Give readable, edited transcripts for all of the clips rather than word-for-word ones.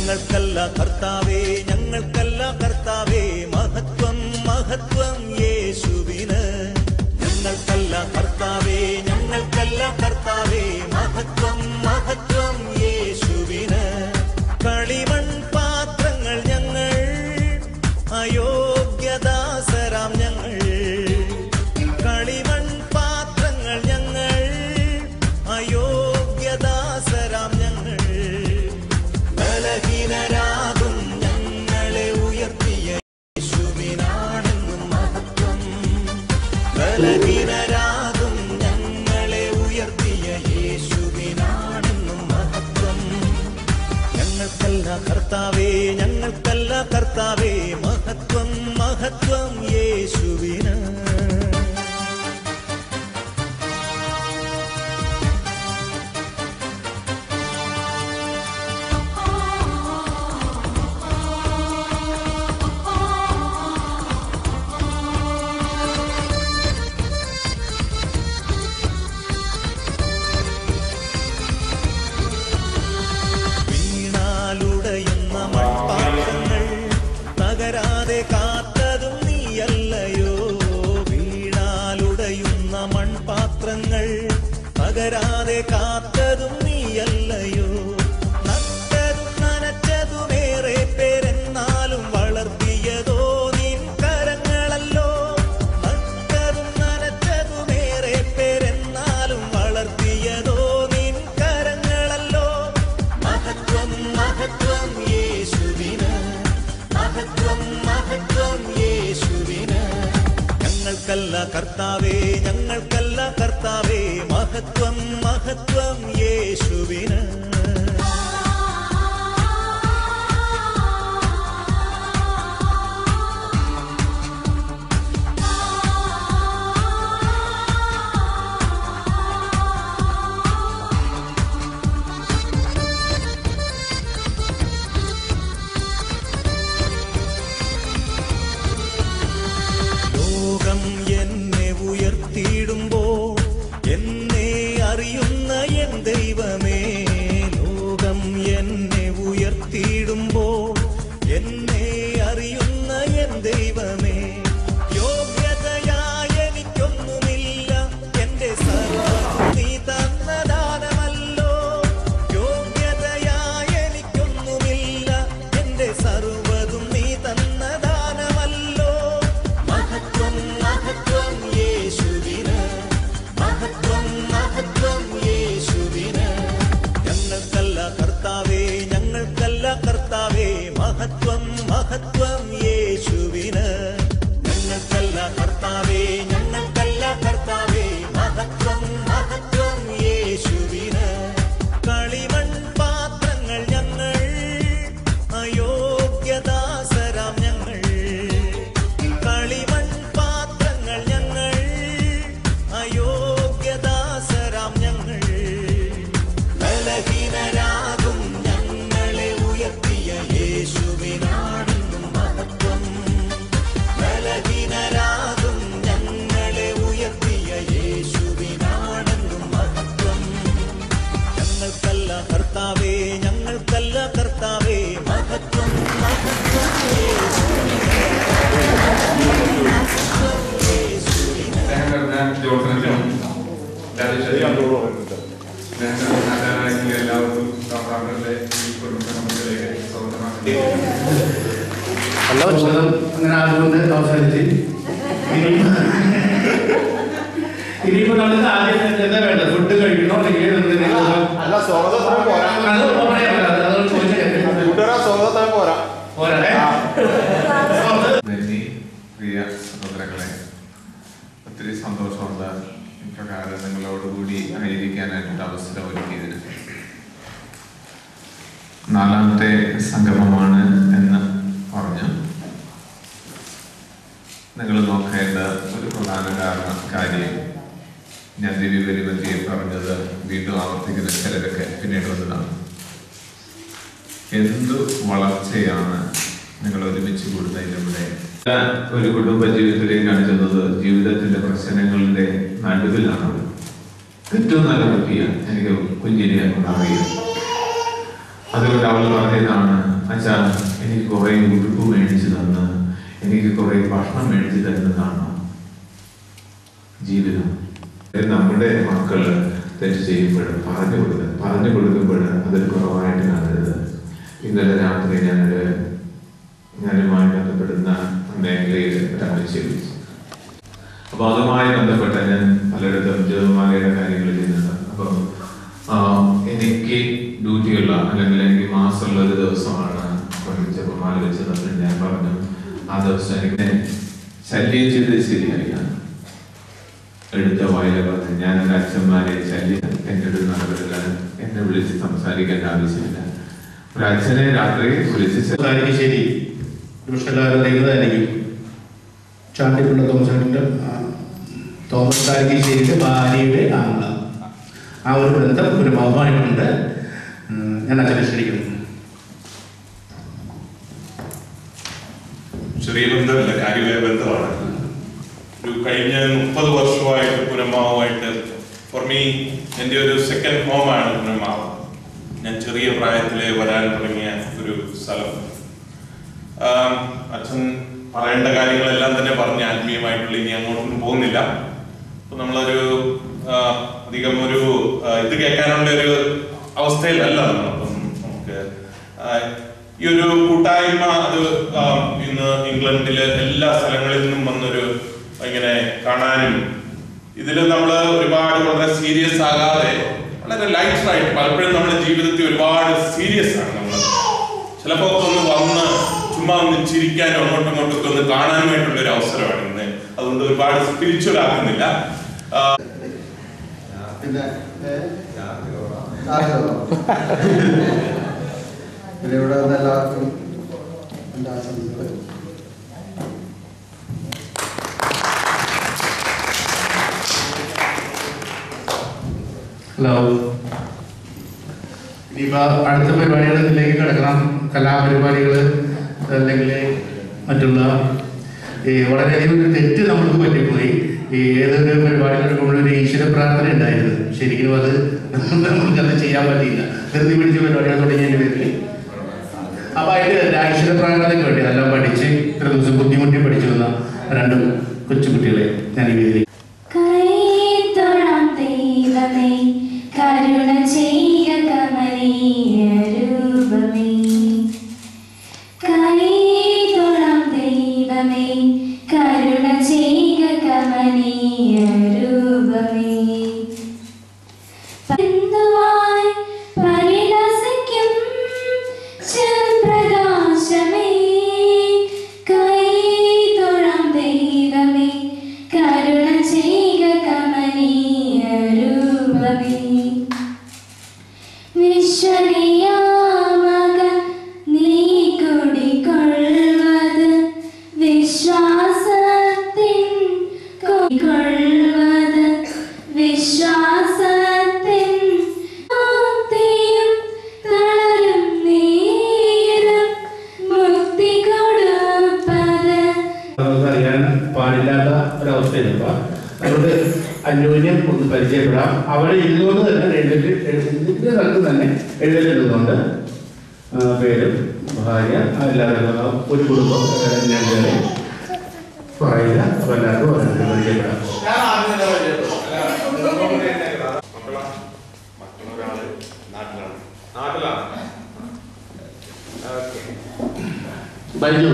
ഞങ്ങൾക്കല്ല കർത്താവേ, ഞങ്ങൾക്കല്ല കർത്താവേ, മഹത്വം മഹത്വം യേശുവിന്. ഞങ്ങൾക്കല്ല കർത്താവേ, ഞങ്ങൾക്കല്ല കർത്താവേ, മഹത്വം മഹത്വം യേശുവിന്. കളിമൺ പാത്രങ്ങൾ ഞങ്ങൾ, അയോഗ്യദാസരാം ഞങ്ങൾ. കളിമൺ പാത്രങ്ങൾ ഞങ്ങൾ, അയോഗ്യദാസരാം ഞങ്ങൾ. ബലഹീനരാകും ഞങ്ങളെ ഉയർത്തിയ യേശുവിനാണെന്നും മഹത്വം. ബലഹീനരാകും ഞങ്ങളെ ഉയർത്തിയ യേശുവിനാണെന്നും മഹത്വം. ഞങ്ങൾക്കല്ല കർത്താവേ, ഞങ്ങൾക്കല്ല കർത്താവേ, മഹത്വം മഹത്വം യേശുവിന്. വീണാലുടയുന്ന മൺപാത്രങ്ങൾ തകരാതെ കാത്തതും നീയല്ലയോ. വീണാലുടയുന്ന മൺപാത്രങ്ങൾ തകരാതെ കാത്തതും നീയല്ലയോ. നട്ടതും നനച്ചതുമേറെ പേരെന്നാലും വളർത്തിയതോ നിൻ കരങ്ങളല്ലോ. നട്ടതും നനച്ചതുമേറെ പേരെന്നാലും വളർത്തിയതോ നിൻ കരങ്ങളല്ലോ. മഹത്വം മഹത്വം യേശുവിന്, മഹത്വം മഹത്വം യേശുവിന്. ഞങ്ങൾക്കല്ല കർത്താവേ, ഞങ്ങൾക്കല്ല കർത്താവേ, മഹത്വം മഹത്വം യേശുവിന്. ലോകം എന്നെ ഉയർത്തിയിടുമ്പോൾ എന്നെ അറിയുന്ന എൻ ദൈവമേ. ലോകം എന്നെ ഉയർത്തിയിടുമ്പോൾ എന്നെ അറിയുന്ന എൻ ദൈവമേ. യോഗ്യതയായ എനിക്കൊന്നുമില്ല, എന്റെ സർവ്വം നീ തന്ന ദാനമല്ലോ. യോഗ്യതയായ എനിക്കൊന്നുമില്ല, എന്റെ സർവ്വതും നീ തന്ന ദാനമല്ലോ. മഹത്വം മഹത്വം യേശുവിന്, മഹത്വം മഹത്വം യേശുവിന്. ഞങ്ങൾക്കല്ല കർത്താവേ, ഞങ്ങൾക്കല്ല കർത്താവേ, മഹത്വം മഹത്വം യേശുവിന്. ഞങ്ങൾക്കല്ല കർത്താവേ, ഞങ്ങൾക്കല്ല കർത്താവേ, മഹത്വം മഹത്വം യേശുവിന്. കളിമൺ പാത്രങ്ങൾ ഞങ്ങൾ, അയോഗ്യദാസരാം ഞങ്ങൾ. കളിമൺ പാത്രങ്ങൾ ഞങ്ങൾ, അയോഗ്യദാസരാം ഞങ്ങൾ. ബലഹീനരാകും ഞങ്ങളെ ഉയർത്തിയ യേശുവിനാണെന്നും മഹത്വം. ബലഹീനരാകും ഞങ്ങളെ ഉയർത്തിയ യേശുവിനാണെന്നും മഹത്വം. ഞങ്ങൾക്കല്ല കർത്താവേ, ഞങ്ങൾക്കല്ല കർത്താവേ, മഹത്വം മഹത്വം യേശുവിന്. എല്ലാവർക്കും സാധാരണ ഈ കുടുംബത്തിലേക്ക് സ്വാഗതം. അങ്ങനെ അതുകൊണ്ട് അവസാനിച്ച് ഇനിയിപ്പോ നമുക്ക് ആദ്യം എന്താ വേണ്ടത്? ഫുഡ് കഴിക്കണോ അല്ലെങ്കിൽ പ്രിയ സഹോദരങ്ങളെ, ഒത്തിരി സന്തോഷമുണ്ട് ഇപ്രകാരം നിങ്ങളോടുകൂടി ആയിരിക്കാനായിട്ടൊരു അവസരം ഒരുക്കിയതിന്. 4ാമത്തെ സംഗമമാണ് എന്ന് പറഞ്ഞു. നിങ്ങൾ നോക്കേണ്ട ഒരു പ്രധാന കാര്യം, ഞാൻ ദിവ്യപരിപതിയെ പറഞ്ഞത് വീണ്ടും ആവർത്തിക്കുന്ന ചിലരൊക്കെ പിന്നീട് വന്നതാണ്. എന്തു വളർച്ചയാണ് നിങ്ങൾ ഒരുമിച്ച് കൂടുന്നതിലൂടെ ഒരു കുടുംബ ജീവിതത്തിലേക്ക് കാണിച്ചത്? ജീവിതത്തിന്റെ പ്രശ്നങ്ങളുടെ നടുവിലാണ്. ഏറ്റവും നല്ല കുട്ടിയാണ് എനിക്ക് കുഞ്ഞിനെ അറിയാം. അതുകൊണ്ട് അവൾ പറഞ്ഞതാണ്, അച്ഛാ എനിക്ക് കുറേ ഉടുപ്പ് മേടിച്ചു തന്ന്, എനിക്ക് കുറേ ഭക്ഷണം മേടിച്ചു തരുന്നതാണ് ജീവിതം. നമ്മുടെ മക്കള് തെറ്റ് ചെയ്യുമ്പോൾ പറഞ്ഞു കൊടുക്കുമ്പോൾ അതൊരു കുറവായിട്ട് കാണരുത്. ഇന്നലെ രാത്രി ഞാനുമായി ബന്ധപ്പെടുന്ന മേഖലയിൽ ഒരാഴ്ചയിൽ അപ്പൊ അതുമായി ബന്ധപ്പെട്ട് ഞാൻ പലയിടത്തും ജപമാലയുടെ കാര്യങ്ങൾ ചെയ്യുന്നുണ്ട്. അപ്പം എനിക്ക് ഡ്യൂട്ടിയുള്ള അല്ലെങ്കിൽ എനിക്ക് മാസമുള്ള ഒരു ദിവസമാണ് ജപമാല വെച്ചത്. ഞാൻ പറഞ്ഞു ആ ദിവസം എനിക്ക് ശല്യം ചെയ്ത് ശരിയായില്ല. എടുത്ത വായില പറഞ്ഞു ഞാൻ എൻ്റെ അച്ഛന്മാരെ ശല്യം എൻ്റെ ഒരു നടപടില്ല, എന്നെ വിളിച്ച് സംസാരിക്കേണ്ട ആവശ്യമില്ല. ഒരു അച്ഛനെ രാത്രി വിളിച്ച് ശരി ദൈവതായിരിക്കും ചാണ്ടിക്കുള്ള തോമസ് താരിശ്ശേരിയുടെ ഭാര്യയുടെ ആംഗ്ല ആ ഒരു ബന്ധം ഒരു ബഹുമാനമുണ്ട്. ഞാൻ അച്ഛനെ ക്ഷണിക്കുന്നു. ചെറിയ ബന്ധമല്ല, കാര്യമായ ബന്ധമാണ്. ഒരു കഴിഞ്ഞ 30 വർഷമായിട്ട് പുനമാവുമായിട്ട് ഫോർ മീ എൻ്റെ ഒരു സെക്കൻഡ് ഹോമാണ് പുനമാവ്. ഞാൻ ചെറിയ പ്രായത്തിൽ വരാൻ തുടങ്ങിയ ഒരു സ്ഥലം. അച്ഛൻ പറയേണ്ട കാര്യങ്ങളെല്ലാം തന്നെ പറഞ്ഞ് ആത്മീയമായിട്ടുള്ള ഇനി അങ്ങോട്ടൊന്നും പോകുന്നില്ല. അപ്പൊ നമ്മളൊരു അധികം ഒരു ഇത് കേൾക്കാനുള്ള ഒരു അവസ്ഥയിലല്ല നമ്മളപ്പം. നമുക്ക് ഈ ഒരു കൂട്ടായ്മ അത് ഇന്ന് ഇംഗ്ലണ്ടിലെ എല്ലാ സ്ഥലങ്ങളിൽ നിന്നും വന്നൊരു ഇങ്ങനെ കാണാനും ഇതിൽ നമ്മൾ ഒരുപാട് വളരെ സീരിയസ് ആകാതെ വളരെ ലൈറ്റായിട്ട് പലപ്പോഴും നമ്മുടെ ജീവിതത്തിൽ ഒരുപാട് സീരിയസ് ആണ്. നമ്മൾ ചിലപ്പോൾ ഒന്ന് വന്ന് ചുമ്മാ ഒന്ന് ചിരിക്കാനും അങ്ങോട്ടും ഇങ്ങോട്ടൊക്കെ ഒന്ന് കാണാനുമായിട്ടുള്ള ഒരു അവസരമാണ് ഇന്ന്. അതുകൊണ്ട് ഒരുപാട് സ്പിരിച്വൽ ആക്കുന്നില്ല. ഇവിടെ എല്ലാവർക്കും എൻ്റെ ആശംസകൾ. ഹലോ, ഇനിയിപ്പോൾ അടുത്ത പരിപാടികളിലേക്ക് കിടക്കണം. കലാപരിപാടികൾ അല്ലെങ്കിൽ മറ്റുള്ള വളരെയധികം ഒരു തെറ്റ് നമുക്ക് പറ്റിപ്പോയി. ഏതൊരു പരിപാടി നടക്കുമ്പോൾ ഒരു ഈശ്വര പ്രാർത്ഥന ഉണ്ടായിരുന്നു. ശരിക്കും അത് നമുക്കത് ചെയ്യാൻ പറ്റിയില്ല. ധൃതി പിടിച്ച പരിപാടികൾ തുടങ്ങിയതിൻ്റെ പേരിൽ അപ്പോൾ അതിൻ്റെ ഈശ്വര പ്രാർത്ഥനയ്ക്ക് വേണ്ടി എല്ലാം പഠിച്ച് ഇത്ര ദിവസം ബുദ്ധിമുട്ടി പഠിച്ചു വന്ന 2 കൊച്ചുകുട്ടികളെ ഞാൻ ഈ വേദി കരുണ ചെയ്യ കമനീയ രൂപമേ, കൈതൊഴാം ദൈവമേ, കരുണ ചെയ്യ കമനീയ രൂപമേ. പന്തുവായി പരിലസിക്കും ചെറുപ്രകാശമേ, കൈതൊഴാം ദൈവമേ, കരുണ ചെയ്യ കമനീയ രൂപമേ. വിശ്വനിയാമക നീ കുടികൊള്ളുവത് വിശ്വാസത്തിൻ കൊള്ളുവത് വിശ്വാസത്തിൻ മുക്തിയും തളരും നീരും മുക്തി കൊടുപ്പത്. അറിയാൻ പാടില്ലാത്ത ഒരവസ്ഥയില്ല. അതുകൊണ്ട് അന്യോന്യം ഒന്ന് പരിചയപ്പെടാം. അവിടെ ഇരുന്നുകൊണ്ട് തന്നെ എഴുതിൻ്റെ സ്ഥലത്ത് തന്നെ എഴുതലുണ്ട്. പേരും ഭാര്യ എല്ലാവരും ഒരു കുടുംബം ഞങ്ങളെ പറയുക. അപ്പോൾ എല്ലാവർക്കും ഓരോരുത്തരും പരിചയപ്പെടാം. ബൈജു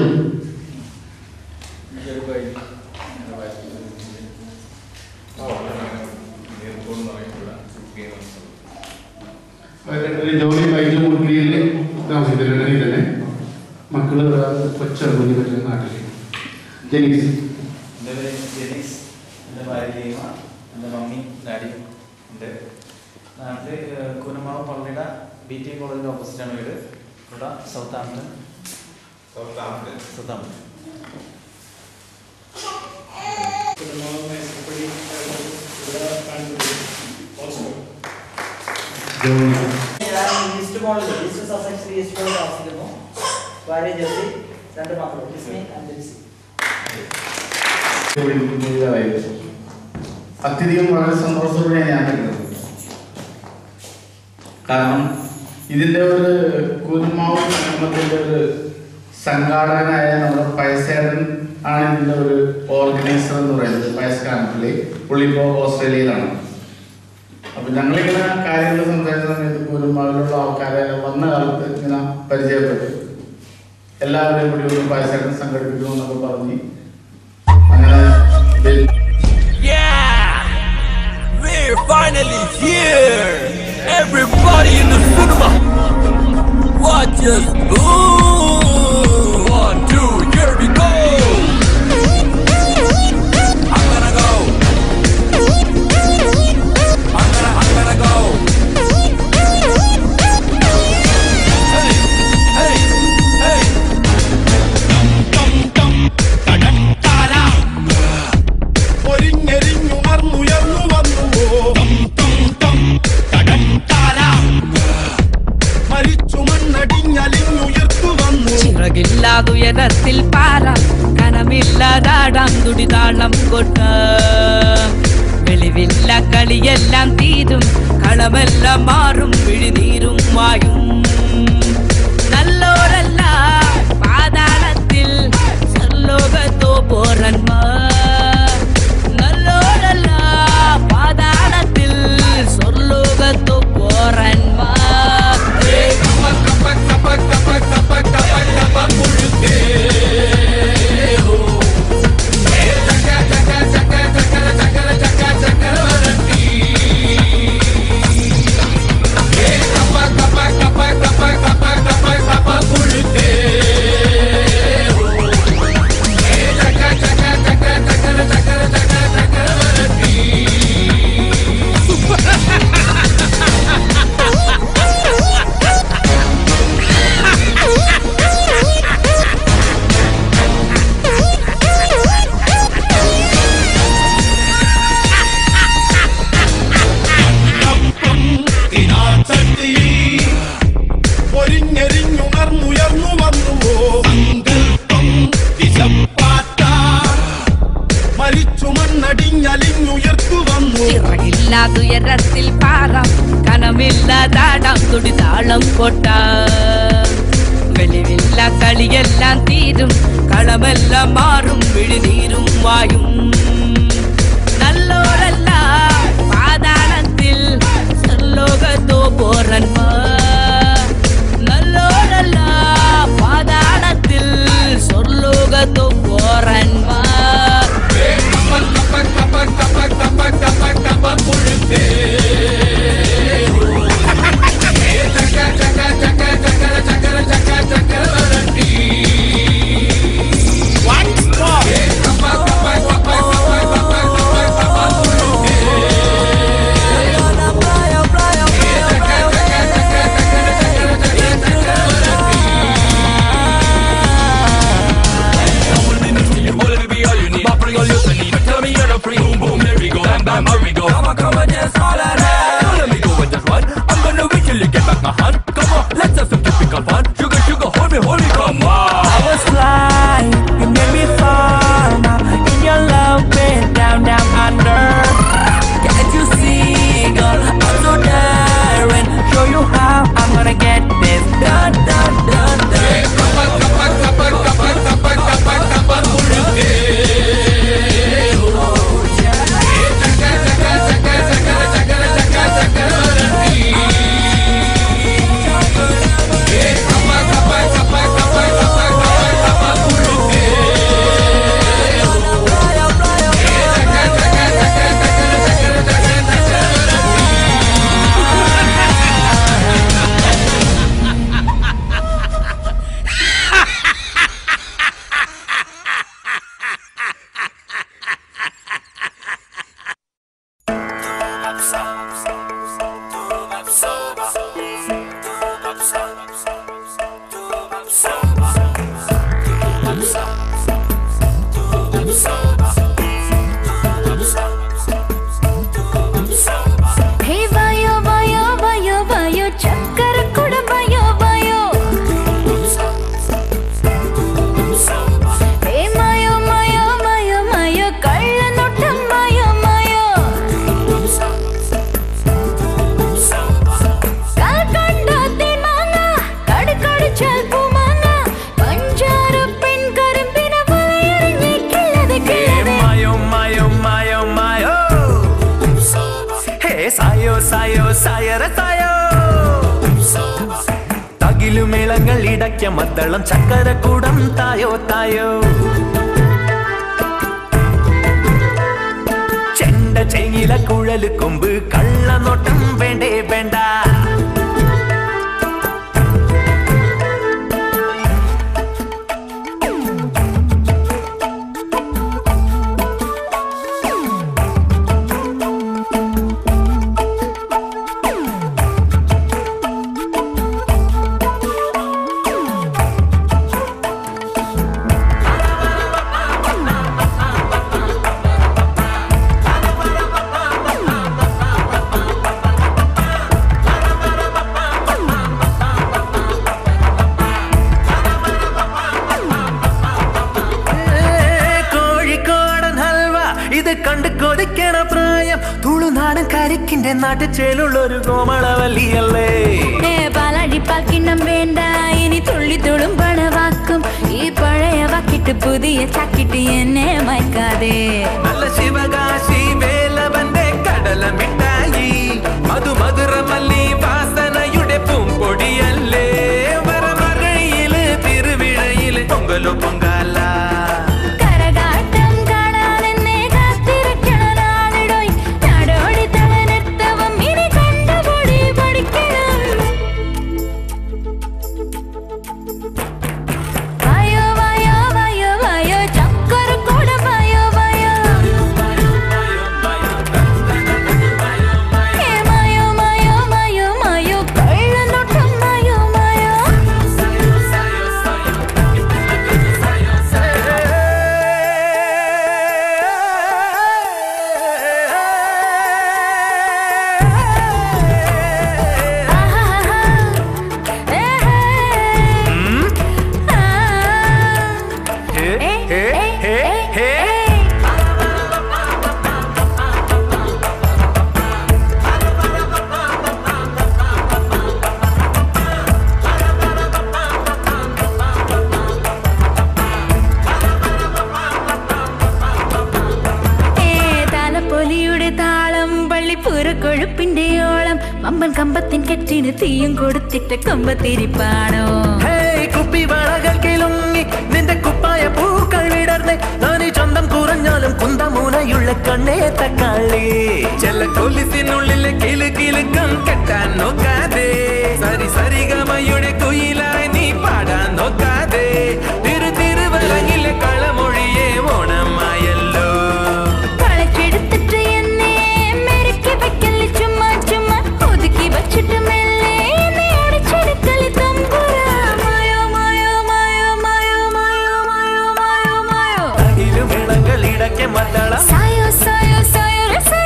ജോലി ബൈജു മുൻപിൽ താമസിക്കുന്നുണ്ട്. തന്നെ മക്കള് കൊച്ചിറങ്ങി പറ്റുന്ന നാട്ടിൽ ജെനീസ്. എൻ്റെ പേര് ജെനീസ്. എൻ്റെ ഭാര്യയും എൻ്റെ മമ്മിയും ഡാഡിയും ഉണ്ട്. നാട്ടിൽ കുനമാവ് പള്ളിയുടെ BT കോളേജിൻ്റെ ഓപ്പോസിറ്റാണ് വീട്. ഇവിടെ സൗത്ത് ആംപ്ടൺ. ഈസ്റ്റ് മോളിൽ ഈസ്റ്റ് സസെക്സ് ഈസ്റ്റ് മോളിൽ താമസിക്കുന്നു. ഭാര്യ ജെസി, 2 മക്കൾ ജിസ്മി ആൻഡ് ജെസി. അത്യധികം വളരെ സന്തോഷത്തോടെ ഞാൻ കണ്ടത്. കാരണം ഇതിൻ്റെ ഒരു കുരുമാവ് ഗ്രാമത്തിൻ്റെ ഒരു സംഘാടകനായ നമ്മുടെ പയസേടൻ ആണ് ഇതിൻ്റെ ഒരു ഓർഗനൈസർ എന്ന് പറയുന്നത്. പയസ് ക്യാമ്പിൽ പുള്ളി ഇപ്പോൾ ഓസ്ട്രേലിയയിലാണ്. അപ്പം ഞങ്ങളിങ്ങനെ കാര്യങ്ങൾ സംസാരിച്ച സമയത്ത് കുരുമാവിലുള്ള ആൾക്കാരെ വന്ന കാലത്ത് ഇങ്ങനെ പരിചയപ്പെട്ടു. എല്ലാവരെയും കൂടി ഒരു പയസേടൻ സംഘടിപ്പിക്കണമെന്നൊക്കെ പറഞ്ഞ് അങ്ങനെ We're finally here! Everybody in the cinema! Watch us! Ooh! 1, 2, here we go! I'm gonna go! I'm gonna go! Hey! Hey! Hey! Dum dum dum! Tadam tada! Oringeringum arnuyarnu vannu dum dum dum! Tadam tada! Marichu mannadingalinuyarthu vannu ചിറകില്ലാതുയരത്തിൽ പാറ കനമില്ലാതാടാം തുടിതാളം കൊട്ട വെളിവില്ല കളിയെല്ലാം തീരും കളമെല്ലാം മാറും വിഴിനീരും വായും നല്ലോരല്ല പാതാളത്തിൽ സർലോകത്തോ പോറന്മാർ നല്ലോരല്ല പാതാളത്തിൽ സ്വർലോകത്തോ പോറന്മാർ ചിറകില്ലാതുയരത്തിൽ പാറ കനമില്ലാതാടാം തുടിതാളം കൊട്ട വെളിവില്ല കളിയെല്ലാം തീരും കളമെല്ലാം മാറും വിഴിനീരും വായും നല്ലോരല്ല പാതാളത്തിൽ സർലോകത്തോ പോറന്മാർ നല്ലോരല്ല പാതാളത്തിൽ സ്വർലോകത്തോ പോറന്മാർ കടിച്ചാൽ പൂമാങ്ങ പഞ്ചാര പെൺ കരുമ്പിന വലയറിഞ്ഞേ കിള്ളതെ കിള്ളതെ മായോ മായോ മായോ മായോ ഹേ സായോ സായോ സായര സായോ തകിലുമേളങ്ങൾ ഇടയ്ക്ക മദ്ദളം ചക്കരക്കൂടം തായോ തായോ ചെണ്ട ചെങ്ങില കുഴല് കൊമ്പ് കള്ളനോട്ടം വേണ്ടേ വേണ്ട കണ്ട് കൊതിക്കണ പ്രായം തുളുനാടൻ കരിക്കിന്റെ നാട്ടുചേലുള്ളൊരു കോമളവല്ലിയല്ലേ പാലാടിപ്പാൽ കിണ്ണം വേണ്ട ഇനി തുള്ളി തുളുമ്പണ വാക്കും ഈ പഴയ വാക്കിട്ട് പുതിയ ചക്കിട്ട് എന്നെ മയക്കാതെ നല്ല ശിവകാശി വേലവന്റെ കടല മിഠായി മധുമധുരമല്ലി വാസനയുടെ പൂമ്പൊടിയല്ലേ വരമഴയില് തിരുവിഴയില് പൊങ്കലോ പൊങ്കാല കൊഴുപ്പിന്റെ ഓളം വമ്പൻ കമ്പത്തിൻ കെട്ടിന് തീയും കൊടുത്തിട്ട് കൊമ്പത്തിരിപ്പാണോ കുപ്പി വളകൾ കിലുങ്ങി നിന്റെ കുപ്പായ പൂക്കൾ വിടർന്ന് നാനി ചന്തം കുറഞ്ഞാലും കുന്തമൂലയുള്ള കണ്ണേ തക്കാളി ചെല്ല കൊലിസിനുള്ളിലെ കിലു കിലുക്കം കെട്ടാൻ നോക്കാതെ സരി സരിഗമയുടെ കുയിലായി നീ പാടാൻ നോക്കാതെ തിരുവരങ്ങിലെ കളമൊഴിയെ ഓണമായല്ലോ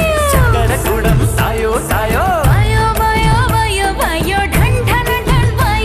ചക്കരക്കുടം തായോ തായോ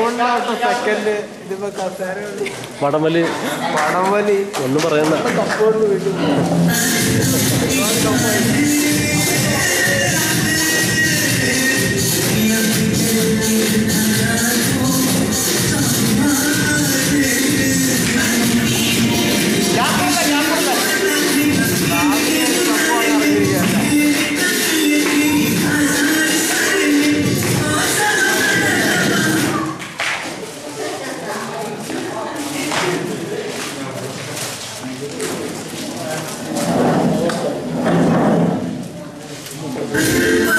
സെക്കൻഡ് ഇതിപ്പോ വടംവലി ഒന്നും പറയുന്ന Thank you.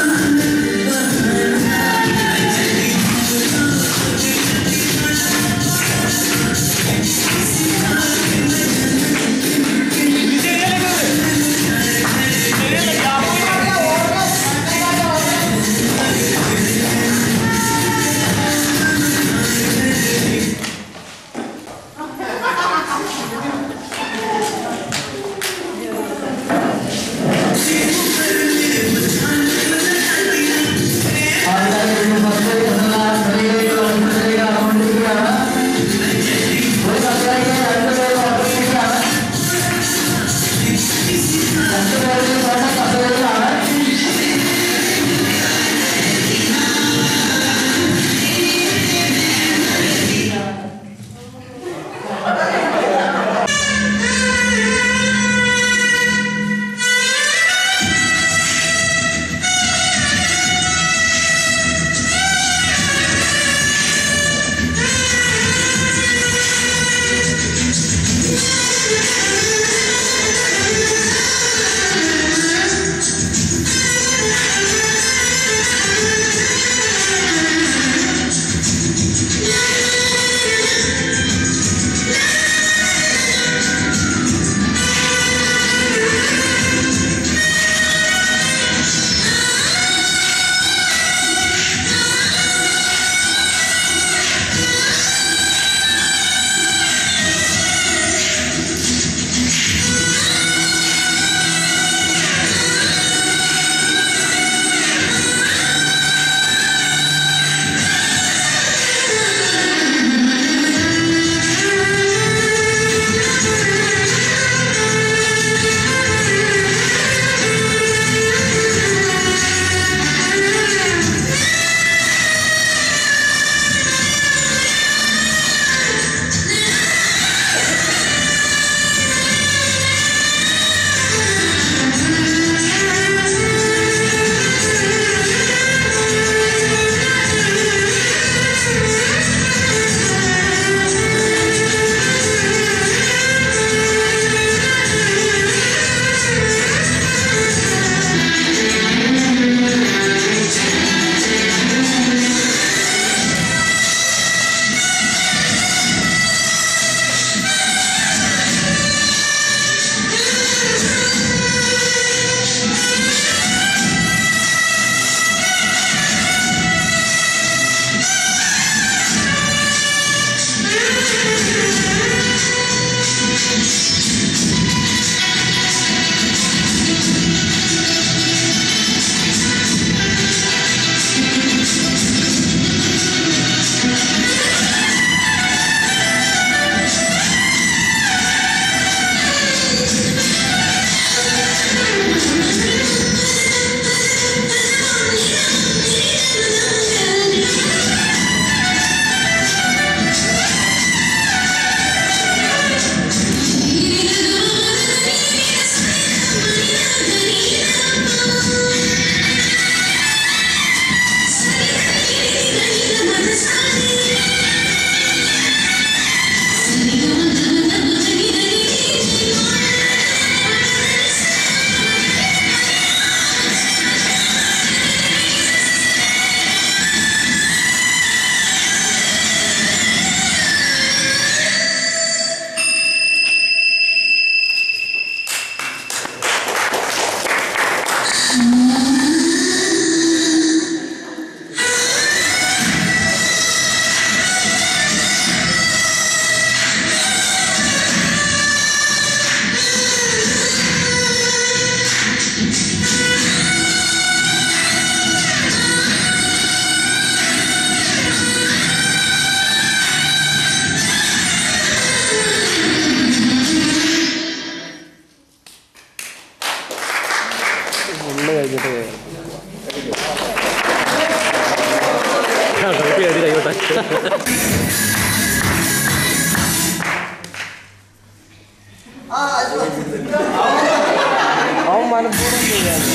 അവൻ മനഃപൂർവ്വം ചെയ്താണ്.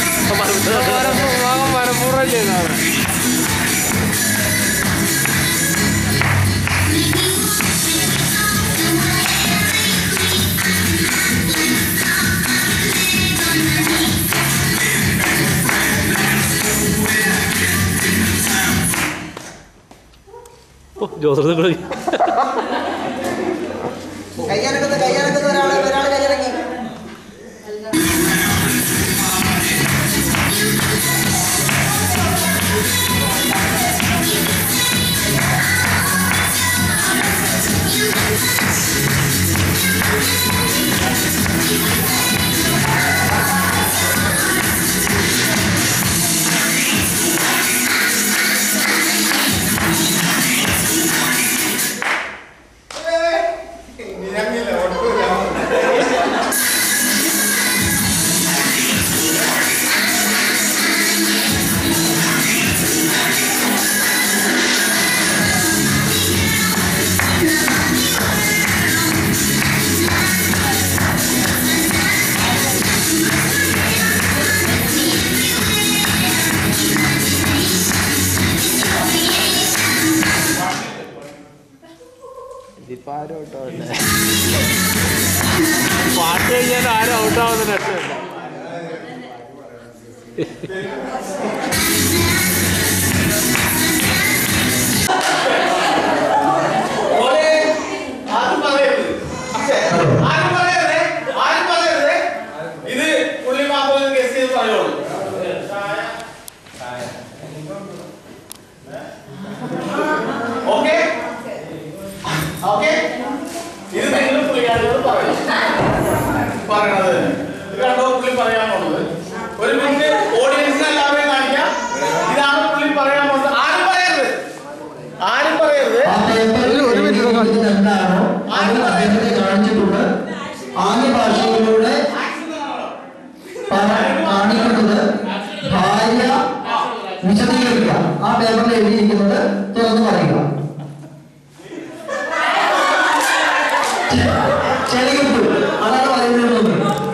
മനഃപൂർവ്വം ചെയ്യുന്നതാണ്. ജോസഫ് കയ്യനക്കുന്ന ഒരാള് കയ്യിറങ്ങി. പാട്ട് കഴിഞ്ഞാൽ ആരും ഔട്ടാവുന്ന രക്ഷമില്ല. ഇത് പുള്ളി മാത്രം ഗസ് ചെയ്ത് പറയുള്ളൂ. ഓക്കെ ഓക്കെ, ഇത് നിങ്ങൾ പുള്ളിയാണത് പറയണത്. ഇത് കണ്ടോ പുള്ളി പറയാനുള്ളത്. ഒരു മിനിറ്റ് ഓഡിയൻസിന് എല്ലാവരെയും കാണിക്കാം. ഇതാണ് പുള്ളി പറയാൻ പോകുന്നത്. ആരും പറയരുത്, ആരും പറയരുത്. കാണിച്ചിട്ടുണ്ട്. ആദ്യ ഭാഷയിലൂടെ കാണിക്കുന്നത് ഭാര്യ വിശദീകരിക്കുക. ആ പേപ്പറിൽ എഴുതിയിരിക്കുന്നത് തുറന്നു പറയുക. ചെളികെട്ടു, അതാണ് പറയുന്നത്.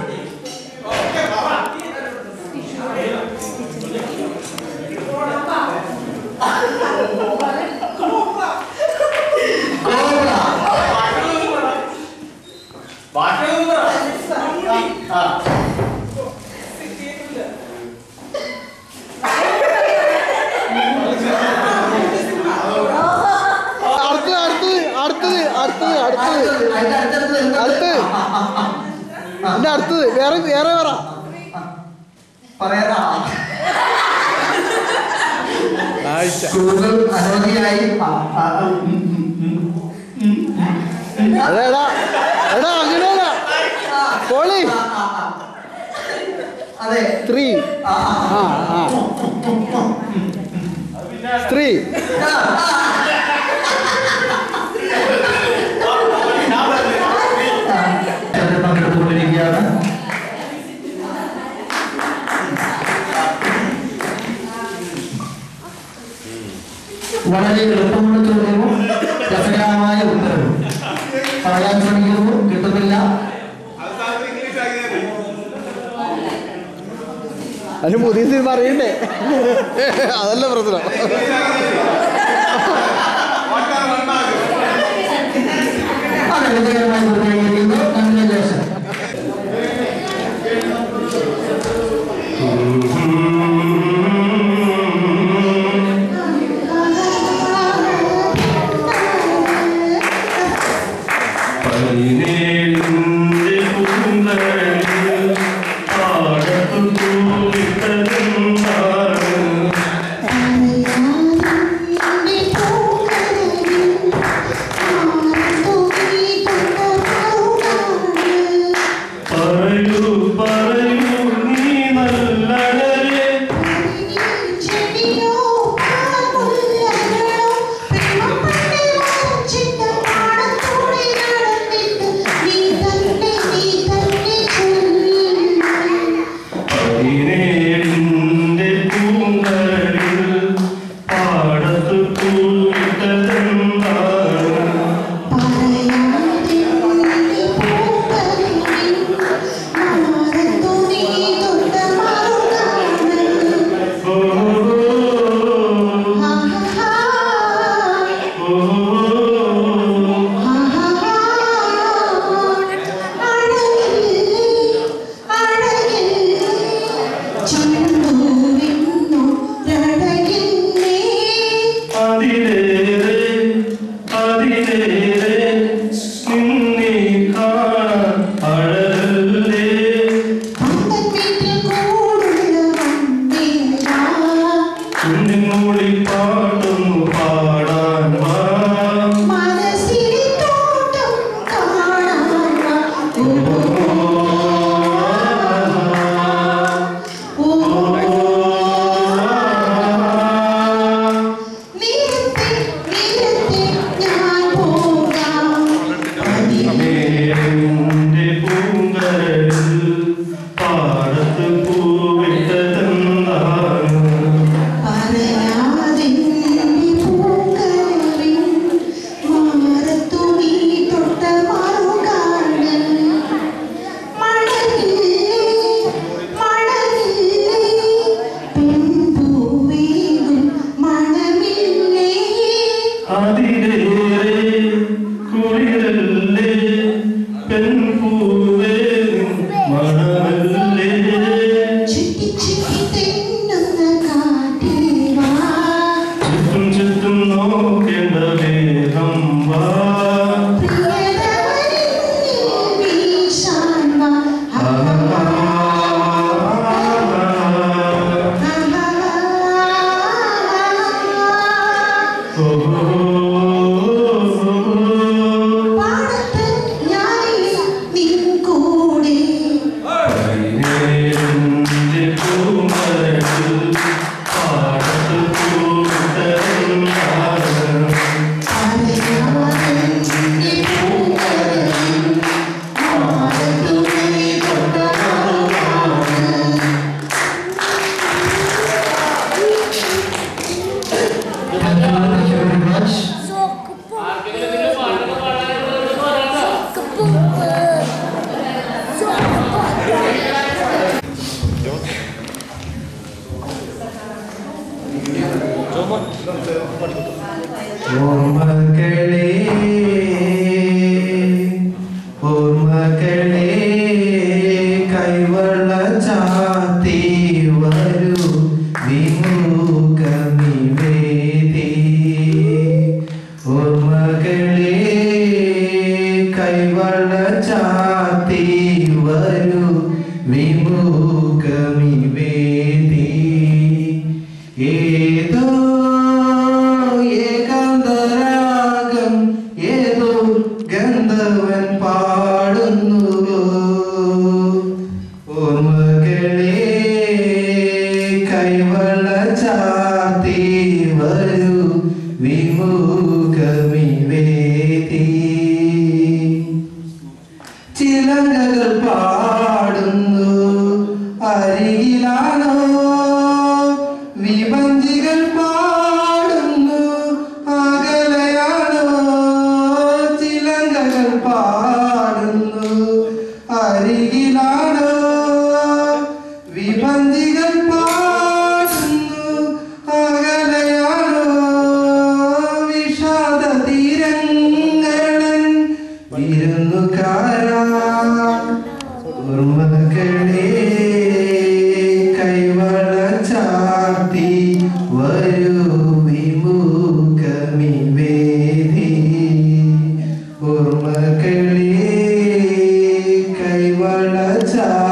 അടുത്തത് വേറെ വേറെ പറ പറയാ അനവധിയായി എടാ അങ്ങനെയല്ല പോളി അതെ സ്ത്രീ സ്ത്രീ പങ്കെടുത്തുകൊണ്ടിരിക്കുകയാണ്. വളരെ എളുപ്പമുള്ള ചോദ്യവും രസകരമായ ഉത്തരവും പറയാൻ ശ്രമിക്കുന്നു, കിട്ടുന്നില്ല. അതിന് പുതിയ സിനിമ അറിയണ്ടേ? അതല്ല പ്രശ്നം. അതെ, വിജയകരമായി പൂർത്തീകരിക്കുന്നു. കൺഗ്രാജുലേഷൻ. പതിനേഴിൻ കൈവള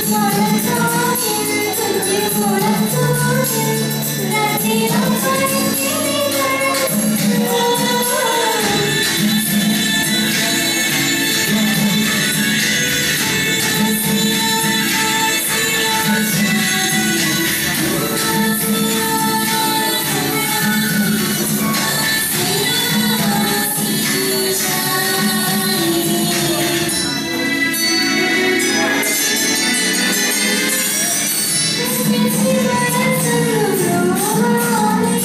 Thank you.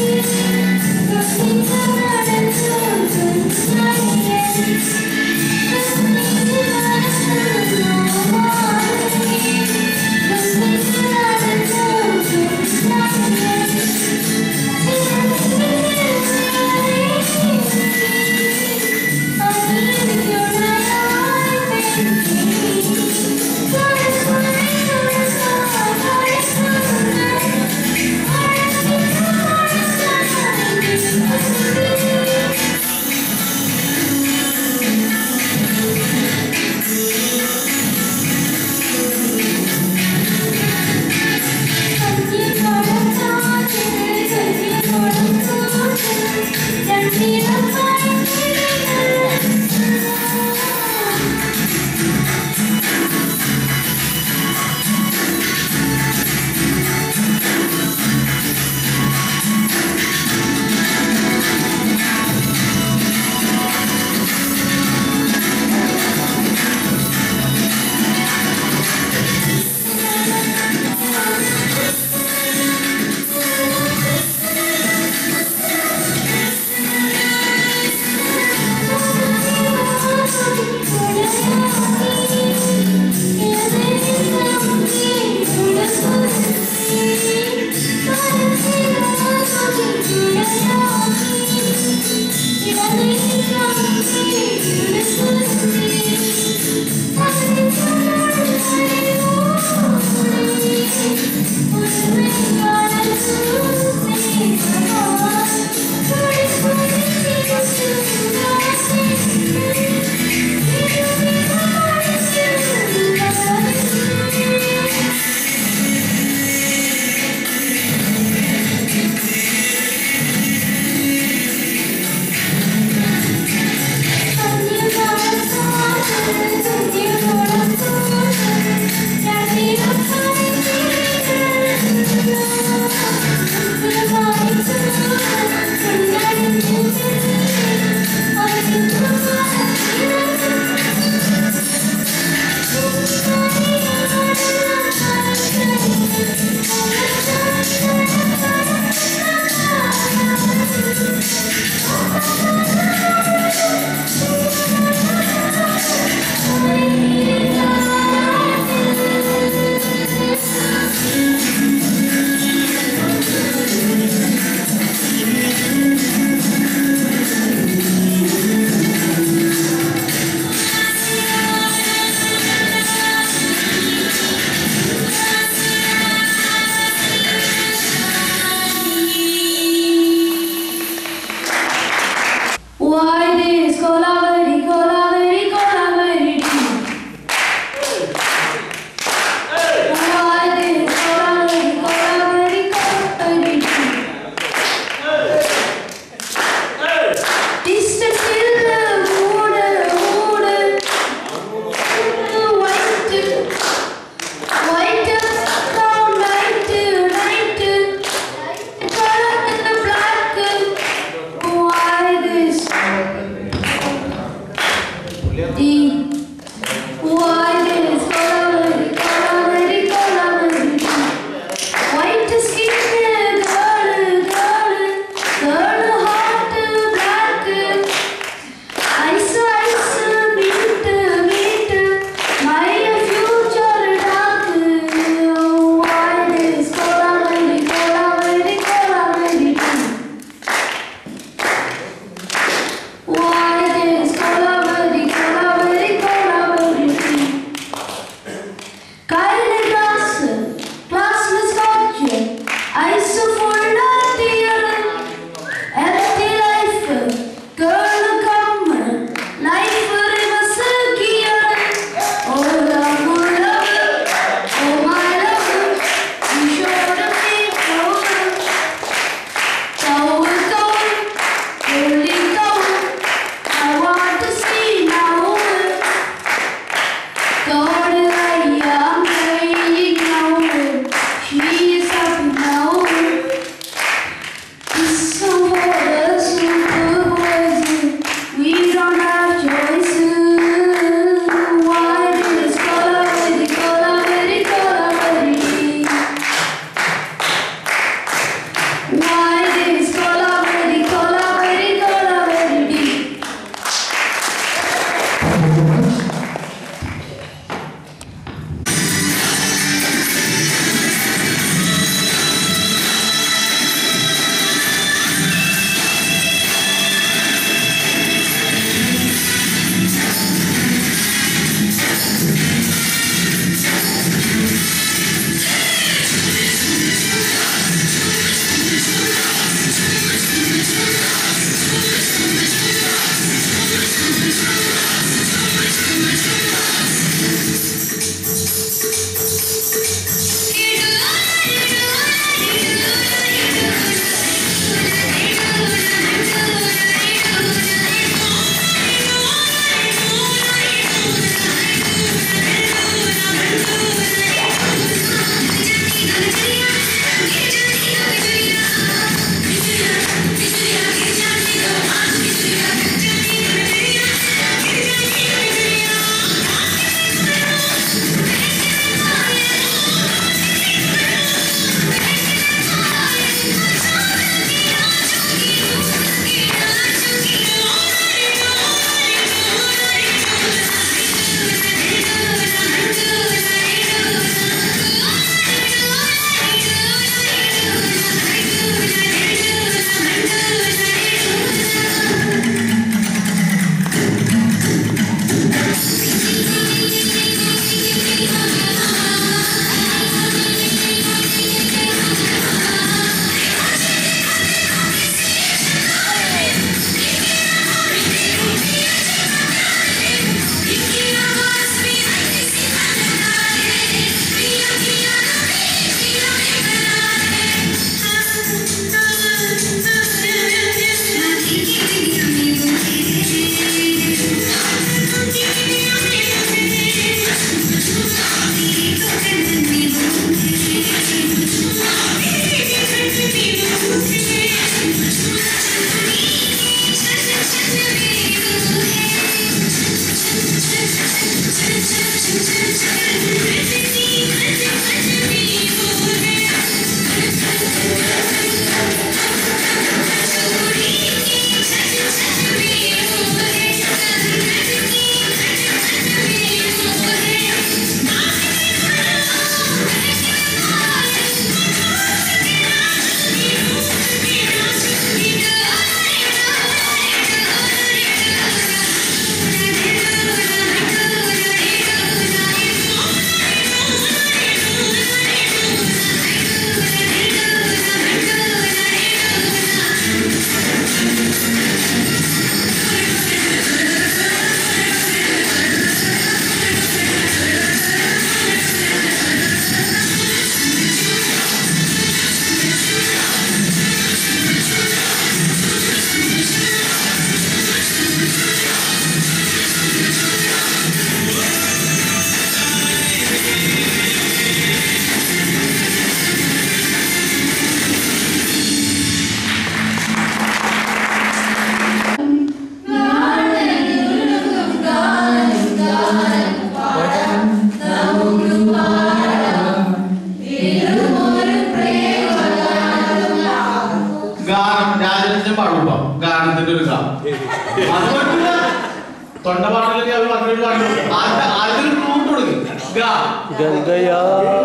ഗംഗയാ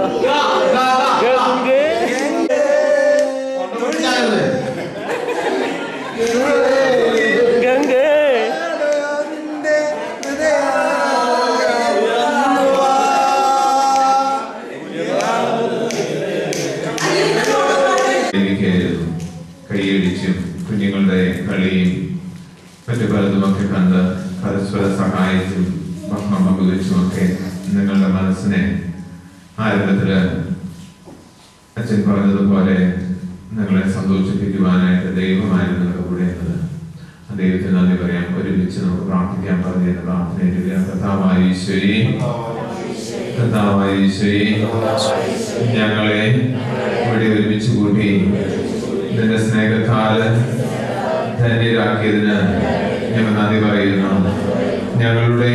ഗംഗേ ഗംഗേ കൈയടിച്ചും കുഞ്ഞുങ്ങളുടെ കളിയും മറ്റു പലതുമൊക്കെ കണ്ട് പരസ്പര സഹായിച്ചും ഭക്ഷണം പങ്കുവെച്ചുമൊക്കെ നിങ്ങളുടെ മനസ്സിനെ ആരംഭത്തില് അച്ഛൻ പറഞ്ഞതുപോലെ നിങ്ങളെ സന്തോഷിപ്പിക്കുവാനായിട്ട് ദൈവമായിരുന്നു നിങ്ങളുടെ കൂടെ എന്നത്. ദൈവത്തിന് നന്ദി പറയാം. ഒരുമിച്ച് നമുക്ക് പ്രാർത്ഥിക്കാൻ പറഞ്ഞ പ്രാർത്ഥനയില്ല. കർത്താവായ ഈശോയേ, കർത്താവായ ഈശോയേ, ഞങ്ങളെ ഇവിടെ ഒരുമിച്ച് കൂട്ടി നിന്റെ സ്നേഹത്താൽ ധന്യരാക്കിയതിന് ഞങ്ങൾ നന്ദി പറയുന്നു. ഞങ്ങളുടെ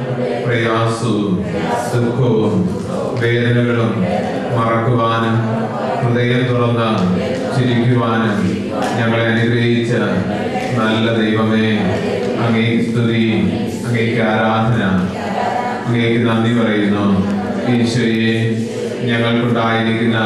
പ്രയാസവും ദുഃഖവും വേദനകളും മറക്കുവാനും ഹൃദയം തുറന്ന് ചിരിക്കുവാനും ഞങ്ങളെ അനുഗ്രഹിച്ച നല്ല ദൈവമേ, അങ്ങേക്ക് സ്തുതി, അങ്ങേക്ക് ആരാധന, അങ്ങേക്ക് നന്ദി പറയുന്നു. ഈശോയെ, ഞങ്ങൾക്കുണ്ടായിരിക്കുന്ന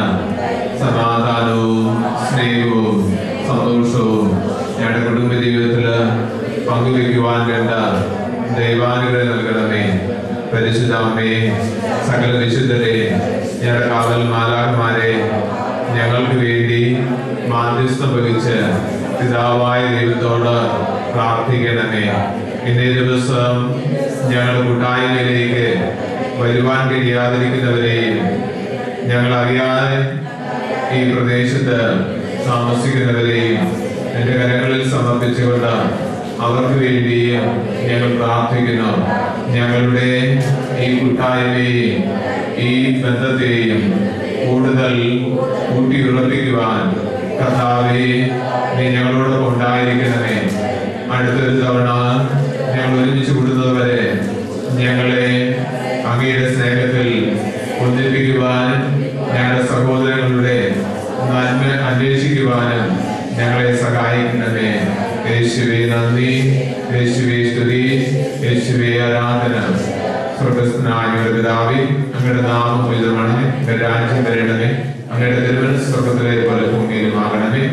സമാധാനവും സ്നേഹവും സന്തോഷവും ഞങ്ങളുടെ കുടുംബ ജീവിതത്തിൽ പങ്കുവയ്ക്കുവാൻ വേണ്ട ദൈവാനുഗ്രഹം നൽകണമേ. പരിശുദ്ധാമ്മേ, സകല വിശുദ്ധരെ, ഞങ്ങളുടെ കാവൽ മാലാഖമാരെ ഞങ്ങൾക്ക് വേണ്ടി മാധ്യസ്ഥം വഹിച്ച് പിതാവായ ദൈവത്തോട് പ്രാർത്ഥിക്കണമേ. ഇന്നേ ദിവസം ഞങ്ങളുടെ കൂട്ടായ്മയിലേക്ക് വരുവാൻ കഴിയാതിരിക്കുന്നവരെയും ഞങ്ങൾ അറിയാതെ ഈ പ്രദേശത്ത് താമസിക്കുന്നവരെയും എന്റെ കരങ്ങളിൽ സമർപ്പിച്ചുകൊണ്ട് അവർക്ക് വേണ്ടിയും ഞങ്ങൾ പ്രാർത്ഥിക്കുന്നു. ഞങ്ങളുടെ ഈ കൂട്ടായ്മയെയും ഈ ബന്ധത്തെയും കൂടുതൽ ഊട്ടിയുറപ്പിക്കുവാൻ കർത്താവേ, നീ ഞങ്ങളോടൊപ്പം ഉണ്ടായിരിക്കണമേ. അടുത്തൊരു തവണ ഞങ്ങൾ ഒരുമിച്ച് കൂടുന്നത് വരെ ഞങ്ങളെ അങ്ങയുടെ സ്നേഹത്തിൽ ഒന്നിപ്പിക്കുവാനും ഞങ്ങളുടെ സഹോദരങ്ങളുടെ നന്മ അന്വേഷിക്കുവാനും ഞങ്ങളെ സഹായിക്കണമേ. യേശുവേ നന്ദി, യേശുവേ സ്തുതി, യേശുവേ ആരാധന. സ്വർഗസ്ഥനായ ഞങ്ങളുടെ പിതാവേ, അങ്ങയുടെ നാമം ഉയർത്തണമേ, അങ്ങയുടെ രാജ്യം വരണമേ, അങ്ങയുടെ തിരുമനസ്സ് സ്വർഗത്തിലെ പോലെ ഭൂമിയിലും ആകണമേ.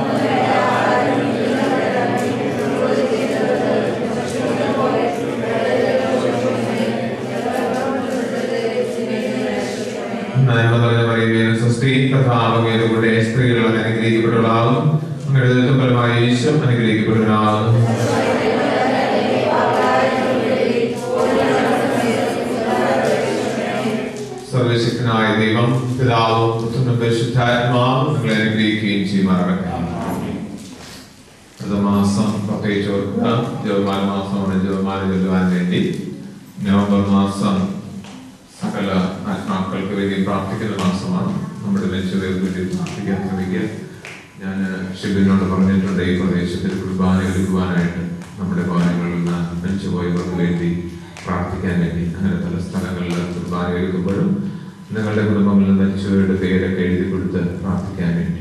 നന്മ നിറഞ്ഞ മറിയമേ, സ്വസ്തി, കർത്താവ് അങ്ങയുടെ കൂടെ സ്ത്രീകൾ അനുഗ്രഹിക്കപ്പെട്ടവളാകും. അങ്ങയുടെ ഫലമായ യേശു അനുഗ്രഹിക്കപ്പെട്ടവനാകും. സർവശക്തനായ ദൈവം പിതാവും പുത്രനും പരിശുദ്ധാത്മാവും നിങ്ങളെ അനുഗ്രഹിക്കുകയും ചെയ്യുമാറാകട്ടെ. അടുത്ത മാസം പ്രത്യേകിച്ച് ഓർക്കുക, ജപമാല മാസമാണ്. ജപമാല ചൊല്ലുവാൻ വേണ്ടി നവംബർ മാസം സകല ആത്മാക്കൾക്ക് വേണ്ടി പ്രാർത്ഥിക്കുന്ന മാസമാണ്. നമ്മുടെ മനുഷ്യർക്ക് വേണ്ടി പ്രാർത്ഥിക്കാൻ ശ്രമിക്കുക. ഞാൻ ഷിബിനോട് പറഞ്ഞിട്ടുണ്ട്, ഈ പ്രദേശത്തിൽ കുർബാന ഒരുക്കുവാനായിട്ട് നമ്മുടെ ഭവനങ്ങളിൽ നിന്ന് മരിച്ചുപോയവർക്ക് വേണ്ടി പ്രാർത്ഥിക്കാൻ വേണ്ടി. അങ്ങനെ പല സ്ഥലങ്ങളിൽ കുർബാന ഒരുക്കുമ്പോഴും നിങ്ങളുടെ കുടുംബങ്ങളിൽ മരിച്ചവരുടെ പേരൊക്കെ എഴുതി കൊടുത്ത് പ്രാർത്ഥിക്കാൻ വേണ്ടി.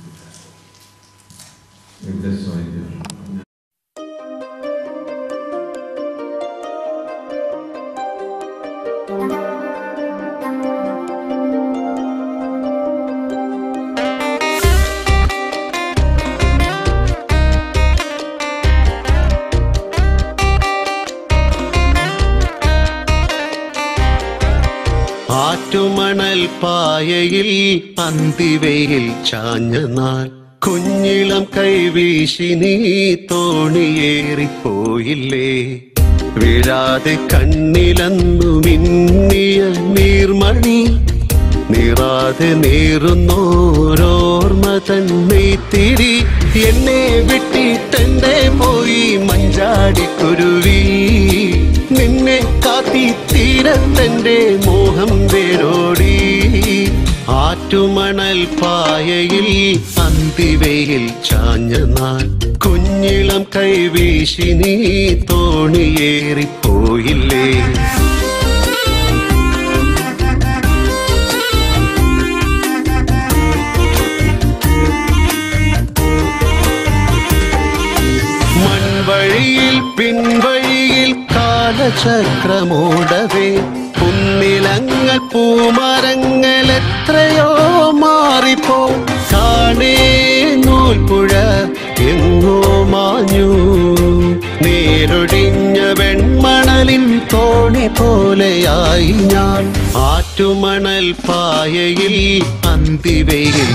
ആറ്റുമണൽ പായയിൽ അന്തിവയിൽ ചാഞ്ഞ നാൾ കുഞ്ഞിളം കൈവീശി നീ തോണിയേറിപ്പോയില്ലേ. വീഴാതെ കണ്ണിലന്നു മിന്നിയ നീർമണി നീറാതെ നീറുന്നോരോർമ്മ തന്നെത്തിരി എന്നെ വിട്ടിട്ടെന്റെ പോയി മഞ്ചാടിക്കുരുവി. നിന്നെ കാത്തി തീരത്തെന്റെ മോഹം വേരോടി. ആറ്റുമണൽ പായയിൽ അന്തിവയിൽ ചാഞ്ഞ നാൾ കുഞ്ഞിളം കൈവീശി നീ തോണിയേറിപ്പോയില്ലേ. മൺവഴിയിൽ പിൻവഴിയിൽ കാലചക്രമോടവേ പുന്നിലങ്ങൾ പൂമാ താരങ്ങൾ എത്രയോ മാറിപ്പോ കാണേ നൂൽപ്പുഴ എങ്ങോ മാഞ്ഞു നേരൊടിഞ്ഞ വെൺമണലിൻ തോണി പോലെയായി ഞാൻ ആറ്റുമണൽ പായയിൽ അന്തിവയിൽ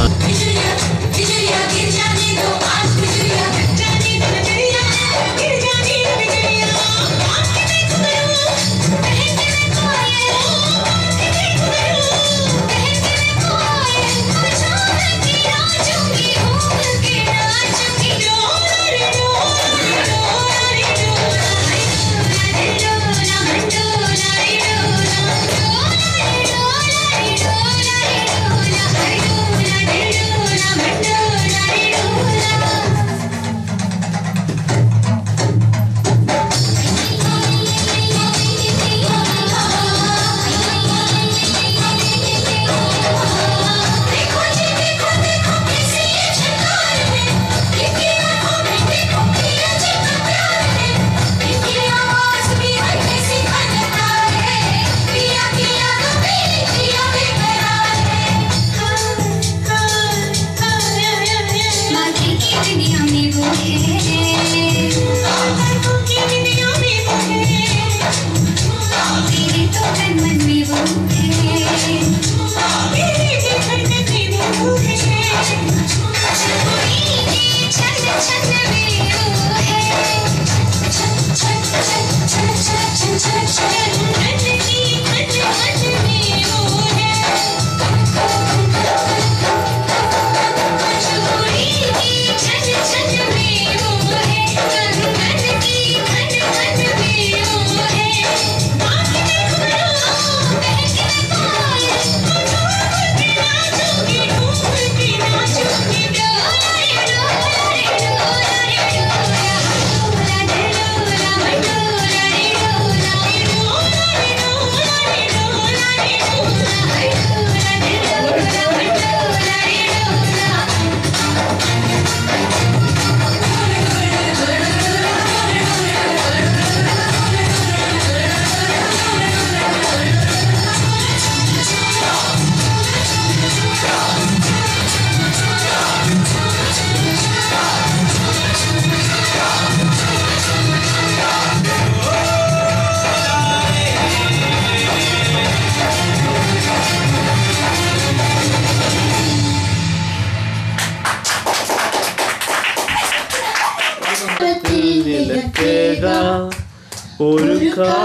ഒരു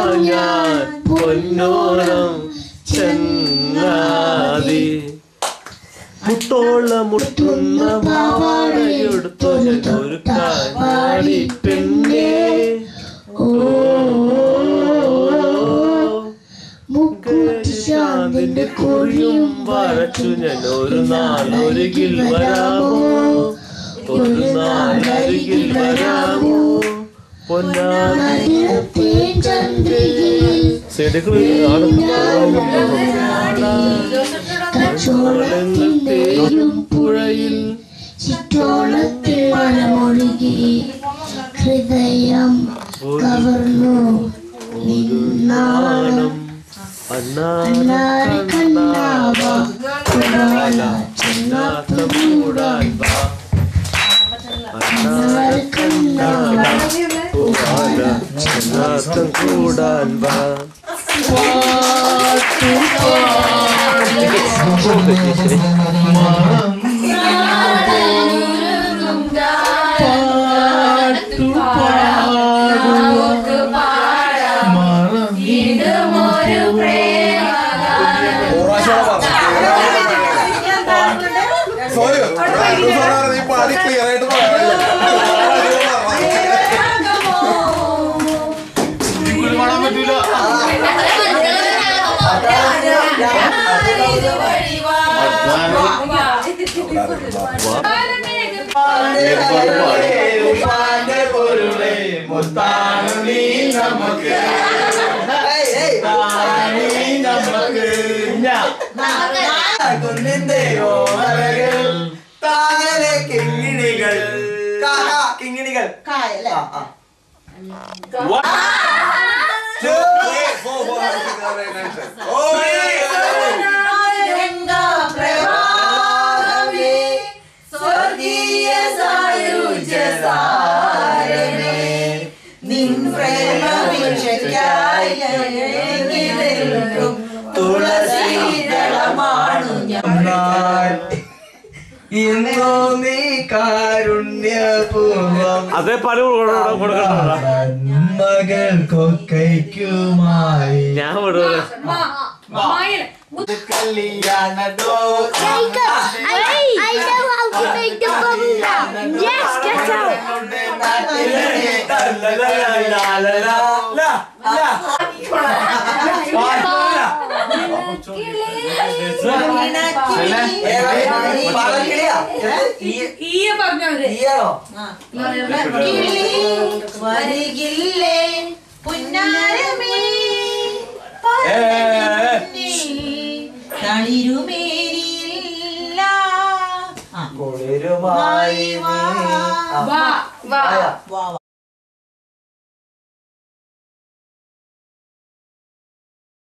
ഞാൻ പൊന്നോണം ചെന്നാതി മുട്ടോള മുട്ടുന്ന പാവാടയെടുത്തു ഒരു കാഞ്ഞാടി പെണ്ണേ മുക്കുശാന്തിന്റെ കുറിയും വരച്ചു ഞാൻ ഒരു നാളൊരുകിൽ വരാമോ ഒരു നാളൊരുകിൽ വരാമോ പുഴയിൽ ചിറ്റോളത്തിൽ മഴമൊഴുകി ഹൃദയം കവർന്നു നിന്നാണം അന്നാരി കണ്ണാവ ചെന്നാത്തം കൂടാൻ വാ അന്നാരി കണ്ണാവ ചെന്നാത്തം കൂടാൻ വാ കിങ്ങിണികൾ കായല്ലേ One, two, three, four, 5, 6, 7, 8, 9, 10. ഇന്നോ നീ കാരുണ്യപൂർവം അതേ പല മകൾക്കൊക്കൈക്കുമായി ഞാൻ വിടുവേ കല്യാണോ വരികില്ലേ പുന്നാരമേ തളിരുമേരിയില്ല കുളിരുമായി